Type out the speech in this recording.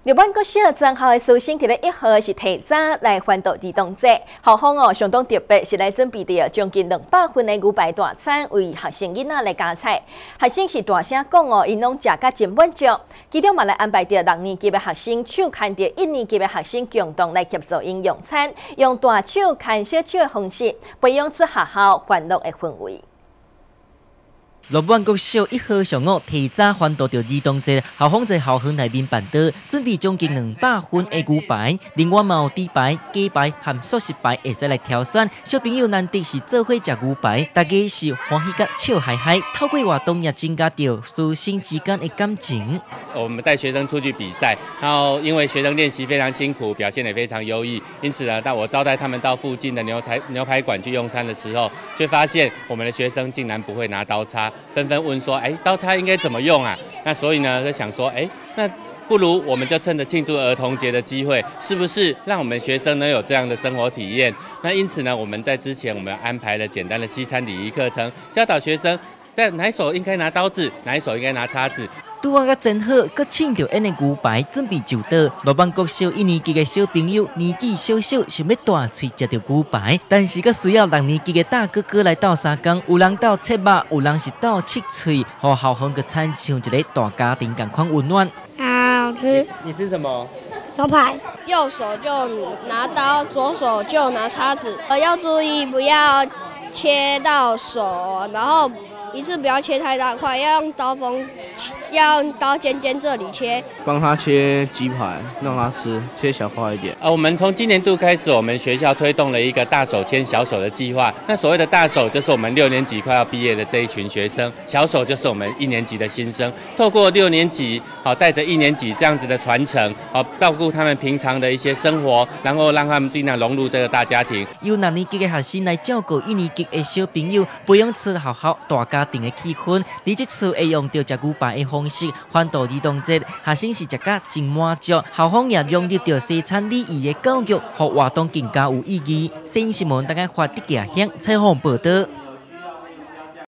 日本国小昨校的师生伫咧1号是提早来欢度儿童节，校方相当特别，是来准备着将近200份的牛排大餐为学生囡仔来加菜。学生是大声讲因拢食甲真满足。其中嘛来安排着6年级的学生手牵着1年级的学生共同来协助因用餐，用大手牵小手的方式，培养出学校欢乐的氛围。 日本国小1号上午提早欢度着儿童节，校方在校园内面办桌，准备将近200份的牛排，另外嘛有猪排、鸡排和素食排，会使来挑选。小朋友难得是做伙食牛排，大家是欢喜甲笑嗨嗨。透过活动也增加着师生之间的感情。 我们带学生出去比赛，然后因为学生练习非常辛苦，表现得非常优异，因此呢，我招待他们到附近的牛排馆去用餐的时候，却发现我们的学生竟然不会拿刀叉。纷纷问说：“刀叉应该怎么用啊？”那所以呢，就想说：“那不如我们就趁着庆祝儿童节的机会，是不是让我们学生能有这样的生活体验？”那因此呢，我们在之前我们安排了简单的西餐礼仪课程，教导学生在哪一手应该拿刀子，哪一手应该拿叉子。 拄啊，甲真好，佮称着因的牛排准备就到。罗班国小1年级的小朋友年纪小小，想要大喙食着牛排，但是佮需要6年级的大哥哥来斗相共，有人斗切肉，有人是斗切喙，和校方佮餐像一个大家庭共款温暖。 好吃。 你吃什么？ 牛排。右手就拿刀，左手就拿叉子。要注意不要切到手，然后一次不要切太大块，要用刀尖这里切。 帮他切鸡排，让他吃，切小块一点。 我们从今年度开始，我们学校推动了一个大手牵小手的计划。那所谓的大手，就是我们6年级快要毕业的这一群学生；小手就是我们1年级的新生。透过6年级，带着1年级这样子的传承，照顾他们平常的一些生活，然后让他们尽量融入这个大家庭。 由6年级的学生来照顾1年级的小朋友，培养出学校大家庭的气氛。在这次会用到食牛排的方式欢度儿童节，学生是食甲真满足。校方也融入到西餐礼仪的教育，让活动更加有意义。新闻大家发的家乡采访报道。